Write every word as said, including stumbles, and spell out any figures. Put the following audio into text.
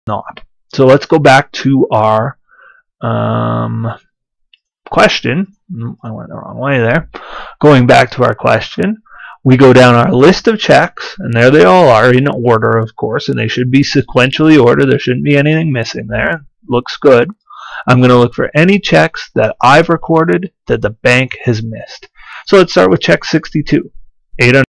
not. So let's go back to our um, question. I went the wrong way there. Going back to our question, we go down our list of checks, and there they all are in order, of course, and they should be sequentially ordered. There shouldn't be anything missing there. Looks good. I'm going to look for any checks that I've recorded that the bank has missed. So let's start with check sixty-two. eight hundred